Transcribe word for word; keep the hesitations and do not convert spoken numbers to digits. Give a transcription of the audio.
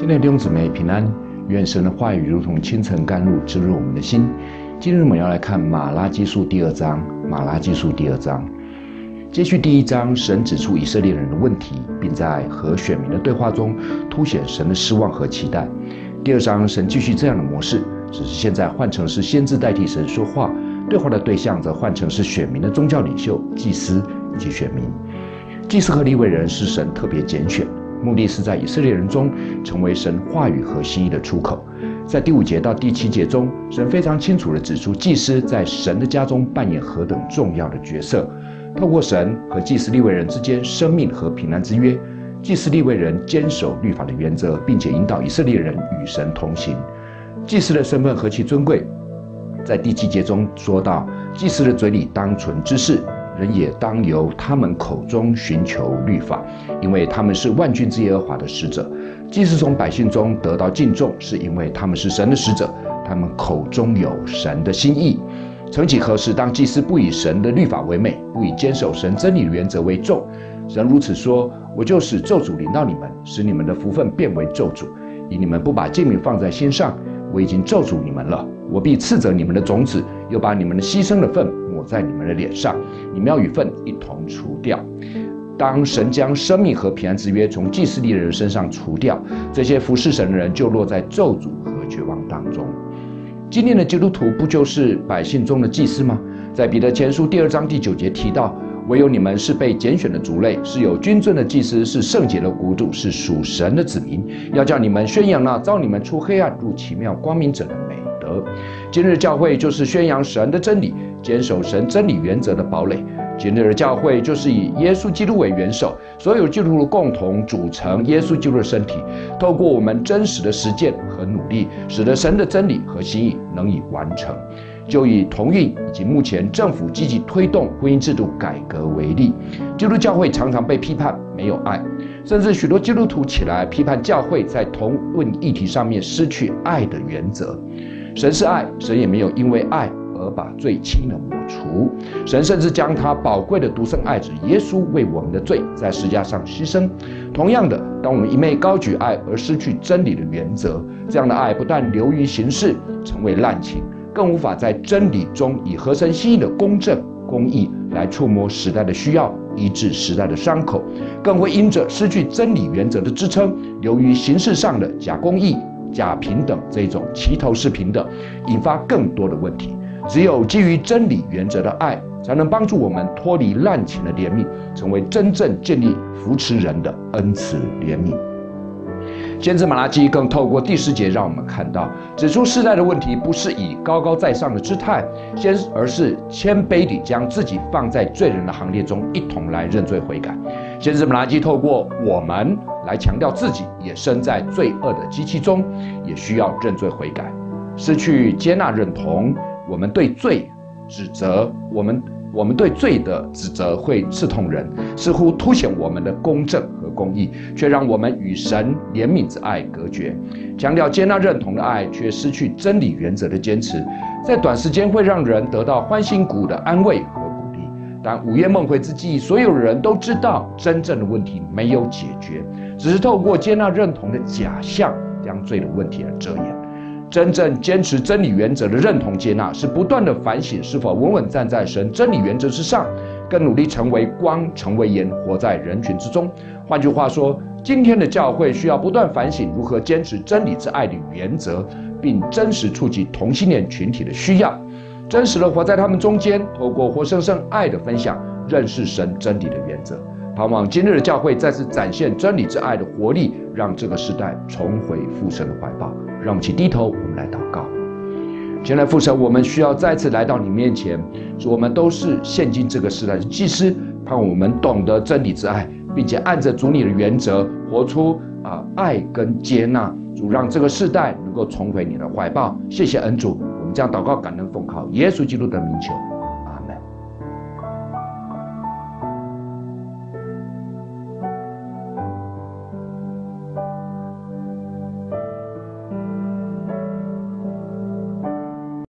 亲爱的弟兄姊妹平安，愿神的话语如同清晨甘露滋润我们的心。今日我们要来看马拉基书第二章，马拉基书第二章。接续第一章，神指出以色列人的问题，并在和选民的对话中凸显神的失望和期待。第二章，神继续这样的模式，只是现在换成是先知代替神说话，对话的对象则换成是选民的宗教领袖、祭司以及选民。祭司和利未人是神特别拣选，目的是在以色列人中成为神话语和心意的出口。在第五节到第七节中，神非常清楚地指出祭司在神的家中扮演何等重要的角色。透过神和祭司利未人之间生命和平安之约，祭司利未人坚守律法的原则，并且引导以色列人与神同行。祭司的身份何其尊贵，在第七节中说到，祭司的嘴里当存知识，人也当由他们口中寻求律法，因为他们是万军之耶和华的使者。祭司从百姓中得到敬重，是因为他们是神的使者，他们口中有神的心意。曾几何时，当祭司不以神的律法为美，不以坚守神真理的原则为重，神如此说：我就使咒诅临到你们，使你们的福分变为咒诅，以你们不把诫命放在心上，我已经咒诅你们了。我必斥责你们的种子，又把你们的牺牲的份抹在你们的脸上，你们要与粪一同除掉。当神将生命和平安之约从祭司利未人身上除掉，这些服侍神的人就落在咒诅和绝望当中。今天的基督徒不就是百姓中的祭司吗？在彼得前书第二章第九节提到，唯有你们是被拣选的族类，是有君尊的祭司，是圣洁的国度，是属神的子民，要叫你们宣扬那召你们出黑暗入奇妙光明者的美德。今日教会就是宣扬神的真理，坚守神真理原则的堡垒。今日的教会就是以耶稣基督为元首，所有基督徒共同组成耶稣基督的身体，透过我们真实的实践和努力，使得神的真理和心意能以完成。就以同运以及目前政府积极推动婚姻制度改革为例，基督教会常常被批判没有爱，甚至许多基督徒起来批判教会在同论议题上面失去爱的原则。神是爱，神也没有因为爱而把罪轻易的抹除，神甚至将他宝贵的独生爱子耶稣为我们的罪在十字架上牺牲。同样的，当我们一昧高举爱而失去真理的原则，这样的爱不但流于形式，成为滥情，更无法在真理中以合神心意的公正公义来触摸时代的需要，医治时代的伤口，更会因着失去真理原则的支撑，流于形式上的假公义、假平等这种齐头式平等，引发更多的问题。只有基于真理原则的爱，才能帮助我们脱离滥情的怜悯，成为真正建立扶持人的恩慈怜悯。先知马拉基更透过第十节让我们看到，指出世代的问题不是以高高在上的姿态，先而是谦卑地将自己放在罪人的行列中，一同来认罪悔改。先知马拉基透过我们来强调自己也身在罪恶的机器中，也需要认罪悔改。失去接纳认同，我们对罪指责，我们我们对罪的指责会刺痛人，似乎凸显我们的公正和公义，却让我们与神怜悯之爱隔绝。强调接纳认同的爱，却失去真理原则的坚持，在短时间会让人得到欢欣鼓舞的安慰和鼓励，但午夜梦回之际，所有人都知道真正的问题没有解决，只是透过接纳认同的假象，将罪的问题而遮掩。真正坚持真理原则的认同接纳，是不断的反省是否稳稳站在神真理原则之上，更努力成为光，成为盐，活在人群之中。换句话说，今天的教会需要不断反省如何坚持真理之爱的原则，并真实触及同性恋群体的需要，真实的活在他们中间，透过活生生爱的分享，认识神真理的原则。盼望今日的教会再次展现真理之爱的活力，让这个时代重回父神的怀抱。让我们一起低头，我们来祷告。亲爱的父神，我们需要再次来到你面前，说我们都是现今这个时代的祭司，盼望我们懂得真理之爱，并且按着主你的原则活出啊、呃、爱跟接纳。主，让这个世代能够重回你的怀抱。谢谢恩主，我们将祷告感恩奉靠耶稣基督的名求。